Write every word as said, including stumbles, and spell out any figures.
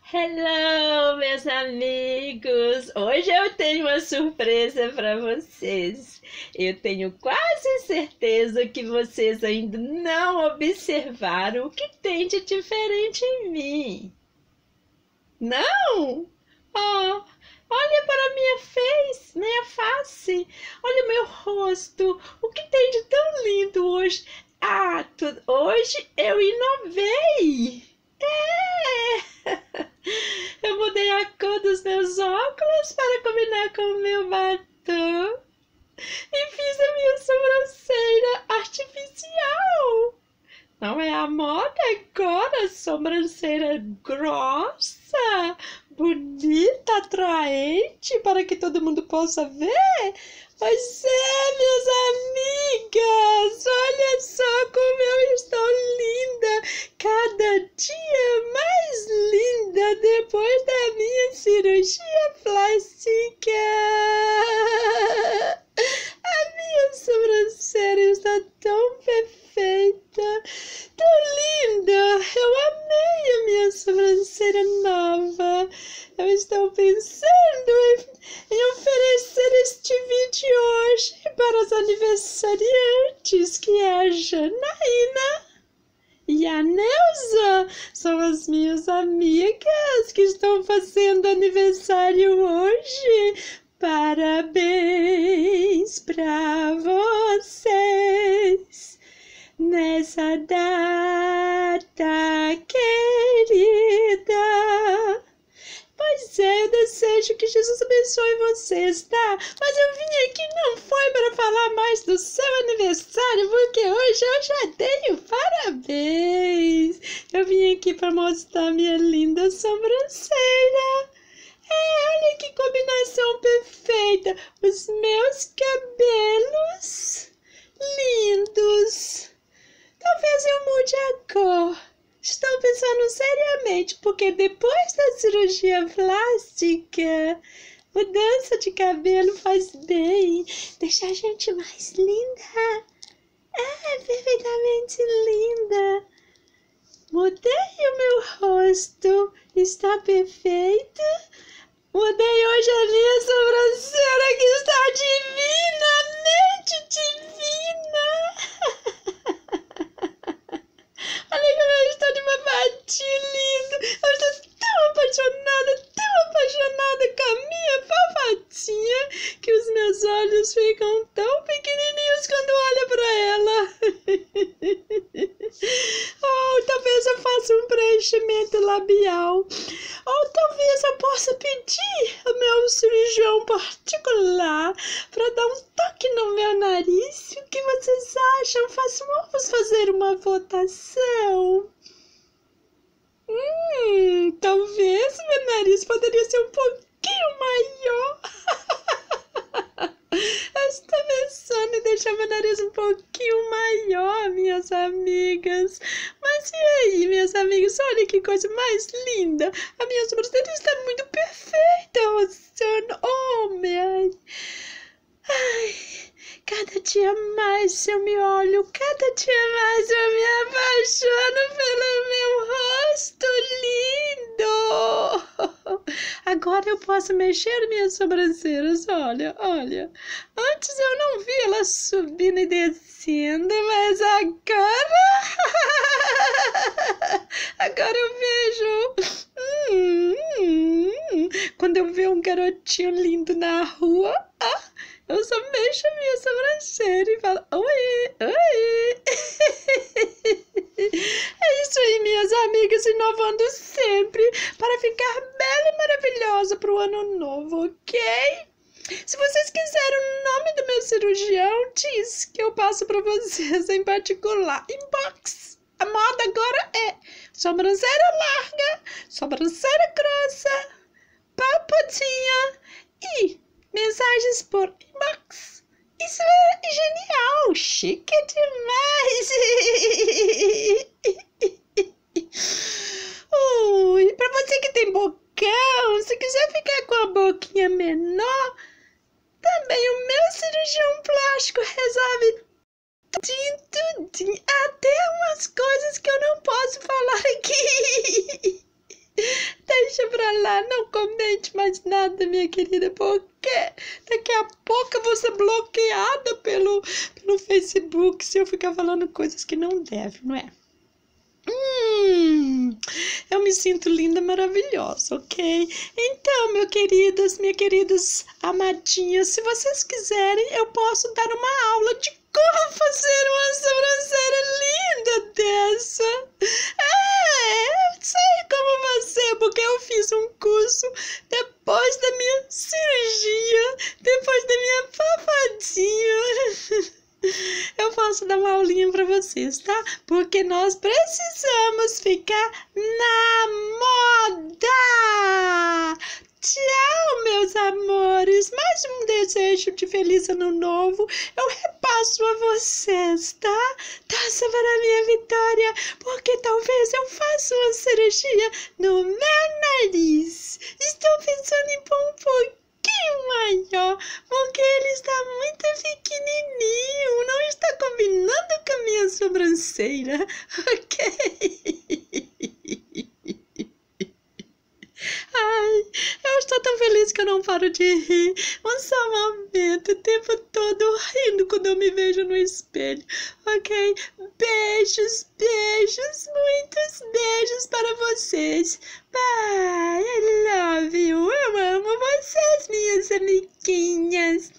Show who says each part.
Speaker 1: Hello, meus amigos! Hoje eu tenho uma surpresa para vocês. Eu tenho quase certeza que vocês ainda não observaram o que tem de diferente em mim. Não? Oh, olha para minha face, minha face. Olha meu rosto. O que tem de tão lindo hoje? Ah, tu... hoje eu inovei. É! Eu mudei a cor dos meus óculos para combinar com o meu batom e fiz a minha sobrancelha artificial. Não é a moda agora, sobrancelha grossa, bonita, atraente, para que todo mundo possa ver? Pois é, minhas amigas, olha só como eu estou linda, cada dia mais linda depois da minha cirurgia plástica. A minha sobrancelha está tão perfeita, tão linda. Eu amei a minha sobrancelha nova. Eu estou pensando em, em oferecer este vídeo hoje para os aniversariantes, que é a Janaína e a Neuza. São as minhas amigas que estão fazendo aniversário hoje. Parabéns para vocês nessa data querida. Pois é, eu desejo que Jesus abençoe vocês, tá? Mas eu vim aqui não foi para falar mais do seu aniversário, porque hoje eu já tenho parabéns. Eu vim aqui para mostrar minha linda sobrancelha. É, olha que combinação perfeita. Os meus cabelos lindos. Talvez eu mude a cor. Estou pensando seriamente, porque depois da cirurgia plástica, mudança de cabelo faz bem, deixa a gente mais linda. É, perfeitamente linda. Mudei o meu rosto, está perfeito. Mudei hoje a minha sobrancelha, que está divinamente divina. Olha como eu estou de babadinho lindo. Eu estou tão apaixonada, tão apaixonada com a minha babadinha, que os meus olhos ficam tão pequenininhos quando olho para ela. Oh, talvez eu faça um preenchimento labial. Ou talvez eu possa pedir ao meu cirurgião particular para dar um toque no meu nariz. O que vocês acham? Façam, vamos fazer uma votação. Hum, talvez meu nariz poderia ser um pouquinho maior. Eu estou pensando em deixar meu nariz um pouquinho maior, minhas amigas. Mas e aí, minhas amigas? Olha que coisa mais linda. A minha sobrancelha está muito perfeita, Rosana. Oh, minha... Ai, cada dia mais eu me olho, cada dia mais eu me apaixono pelo meu rosto lindo. Agora eu posso mexer minhas sobrancelhas, olha, olha. Antes eu não vi ela subindo e descendo, mas agora... Agora eu vejo... Hum, hum, quando eu ver um garotinho lindo na rua... Ah, eu só mexo a minha sobrancelha e falo, oi, oi. É isso aí, minhas amigas, inovando sempre para ficar bela e maravilhosa para o ano novo, ok? Se vocês quiserem o nome do meu cirurgião, diz que eu passo para vocês em particular. Inbox. A moda agora é sobrancelha larga, sobrancelha grossa, papadinha e... mensagens por inbox. Isso é genial, chique demais. Ui, pra você que tem bocão, se quiser ficar com a boquinha menor, também o meu cirurgião plástico resolve tudinho, tudinho, até umas coisas que eu não posso falar aqui. Deixa lá, não comente mais nada, minha querida, porque daqui a pouco eu vou ser bloqueada pelo, pelo Facebook se eu ficar falando coisas que não deve, não é? Hum, eu me sinto linda, maravilhosa, ok? Então, meu queridas, minhas queridas amadinhas, se vocês quiserem, eu posso dar uma aula de como fazer uma sobrancelha linda dessa. É, eu sei como fazer, porque eu fiz um curso depois da minha cirurgia, depois da minha papadinha. Eu posso dar uma aulinha pra vocês, tá? Porque nós precisamos ficar na moda! Tchau, meus amores! Mais um desejo de feliz ano novo eu repasso a vocês, tá? Torça para a minha vitória, porque talvez eu faça uma cirurgia no meu nariz. Estou pensando em pôr um pouquinho maior, porque ele está muito pequenininho, não está combinando com a minha sobrancelha, ok? Ai, eu estou tão feliz que eu não paro de rir. Um só momento, o tempo todo rindo quando eu me vejo no espelho, ok? Beijos, beijos, muitos beijos para vocês. Bye, I love you. Eu amo vocês, minhas amiguinhas.